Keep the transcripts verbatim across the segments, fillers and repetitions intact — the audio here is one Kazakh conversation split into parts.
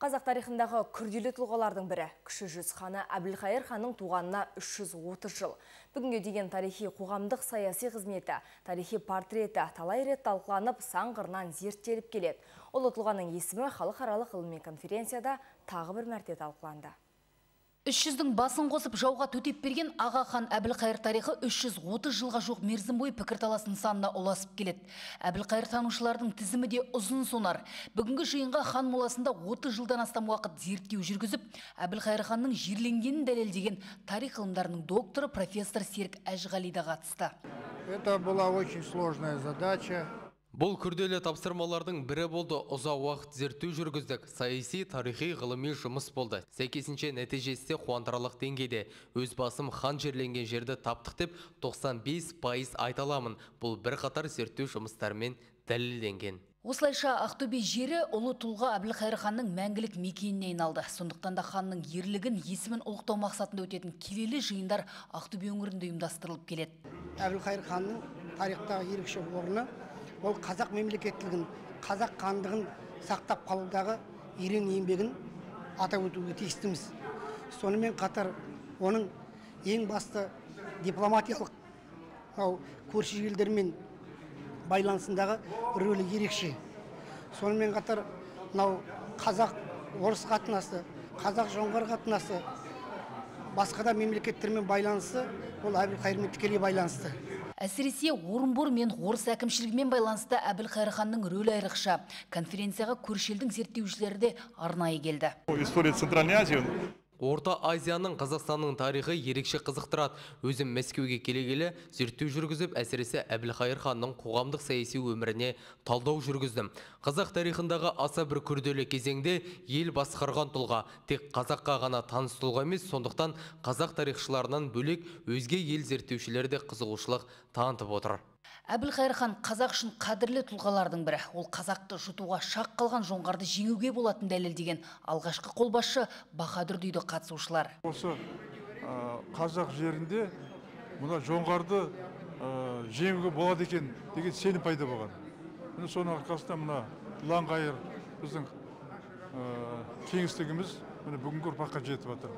Қазақ тарихындағы күрделі тұлғалардың бірі, кіші жүз ханы Әбілқайыр ханның туғанына үш жүз отыз жыл. Бүгінге деген тарихи қоғамдық саяси қызметі, тарихи портреті талай рет талқыланып, сан қырынан зерттеліп келеді. Ұлы тұлғаның есімі халықаралық ғылыми конференцияда тағы бір мәрте талқыланды. үш жүздің басын қосып жауға төтеп берген аға хан Әбілқайыр тарихы үш жүз отыз жылға жоқ мерзім бойы пікірталас нысанына ұласып келеді. Әбілқайыр танушылардың тізімі де ұзын сонар. Бүгінгі жиынға хан моласында отыз жылдан астам уақыт зерттеу жүргізіп, Әбілқайыр ханның жерленгенін дәлелдеген тарих ғылымдарының докторы профессор Серік Әжіғали да қатысты. Это была очень сложная задача. Бұл күрделі тапсырмалардың бірі болды. Ұзақ уақыт зерттеу жүргіздік. Саяси, тарихи, ғылыми жұмыс болды. Сәйкесінше нәтижесі қуантарлық деңгейде. Өз басым хан жерленген жерді таптық деп тоқсан бес пайыз айта аламын. Бұл бір қатар зерттеу жұмыстарымен дәлелденген. Осылайша Ақтөбе жері ұлы тұлға Әбілқайыр ханның мәңгілік мекеніне айналды. Сондықтан да ханның ерлігін, есімін ұлықтау мақсатында өтетін келелі жиындар Ақтөбе өңірінде ұйымдастырылып келеді. Әбілқайыр ханның тарихтағы ерекше орны ол қазақ мемлекеттілігін, қазақ хандығын сақтап қалудағы ерен еңбегін атап өтуге тиістіміз. Сонымен қатар оның ең басты дипломатиялық көрші елдермен байланысындағы рөлі ерекше. Сонымен қатар қазақ орыс қатынасы, қазақ жоңғар қатынасы, басқа да мемлекеттермен байланысы ол Әбілқайырмен тікелей байланысты. Әсіресе Орынбор мен Орыс әкімшілігімен байланысты Әбілқайыр ханның рөлі айрықша. Конференцияға көрші елдің зерттеушілері де арнайы келді. История Центральной Азии. Орта Азияның Қазақстанның тарихы ерекше қызықтырады. Өзім Мәскеуге келе-келе зерттеу жүргізіп, әсіресе Әбілқайыр ханның қоғамдық саяси өміріне талдау жүргіздім. Қазақ тарихындағы аса бір күрделі кезеңде ел басқарған тұлға тек қазаққа ғана таныс тұлға емес, сондықтан қазақ тарихшыларынан бөлек өзге ел зерттеушілері де қызығушылық танытып отыр. Әбілқайыр хан қазақ үшін қадірлі тұлғалардың бірі. Ол қазақты жұтуға шақ қалған жоңғарды жеңуге болатын дәлелдеген алғашқы қолбасшы Баһадүр дейді қатысушылар. Осы қазақ жерінде мына жоңғарды жеңуге болады екен деген сенім пайда болған. Міне соның арқасында мына Ұланғайыр біздің кеңістігіміз міне бүгінгі ұрпаққа жетіп жатыр.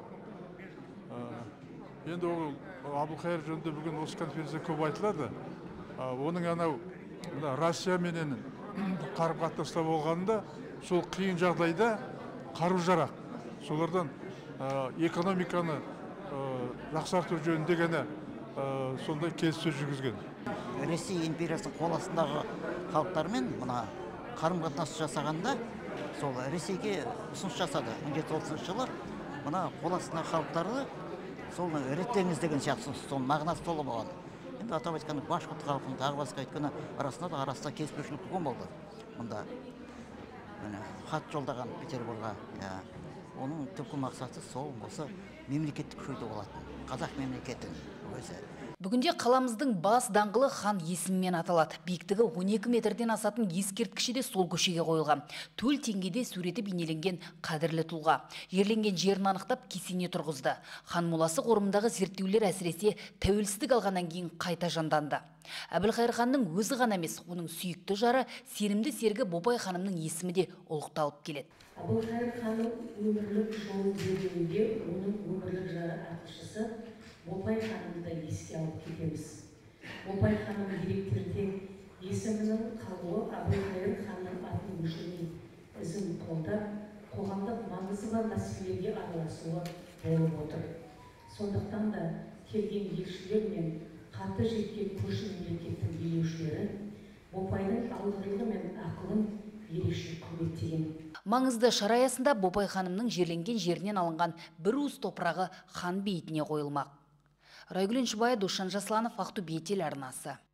Енді ол Әбілқайыр жөнінде бүгін осы конференцияда көп айтылады. Оның анау Россия менен қарым-қатынаста болғанында сол қиын жағдайда қару-жарақ, солардан экономиканы жақсарту жөнінде ғана сондай келіссөз жүргізген. Ресей империясының қол астындағы халықтармен мына қарым-қатынас жасағанда сол Ресейге ұсыныс жасады. мың жеті жүз отызыншы жылы мына қол астындағы халықтарды сол реттеңіз деген сияқты сол мағынасы толы болған. Енді атап айтқанда башқұрт халқының тағы басқа айтқаны арасында да арасында келіспеушілік болған болды. Мұнда хат жолдаған Петербурға. Оның түпкі мақсаты сол осы мемлекеттік күшейту болатын. Қазақ мемлекетін өзі. Бүгінде қаламыздың бас даңғылы хан есімімен аталады. Биіктігі он екі метрден асатын ескерткіші де сол көшеге қойылған. Төл теңгеде суреті бейнеленген қадірлі тұлға. Жерленген жерін анықтап кесене тұрғызды. Хан моласы қорымындағы зерттеулер әсіресе тәуелсіздік алғаннан кейін қайта жанданды. Әбілқайыр ханның өзі ғана емес, оның сүйікті жары, сенімді серігі Бопай ханымның есімі де ұлықталып келеді. Әбілқайыр ханның өмірлік жолын зерттеуде оның өмірлік жары атшысы Бопай ханымды еске алып кетеміз. Бопай ханым деректерде есімінің қалуы Әбілқайыр ханның атын өшірмей ізін қолдап, қоғамдық маңызы бар мәселелерге араласуы болып отыр. Сондықтан да келген елшілер мен қаты жеткен көрші мемлекеттің билеушілері Бопайдың алғырлығы мен ақылын ерекше құрметтеген. Маңызды шара аясында Бопай ханымның жерленген жерінен алынған бір уыс топырағы хан бейітіне қойылмақ. Райгүл Эншібай, Досжан Жасланов, Ақтөбе телеарнасы.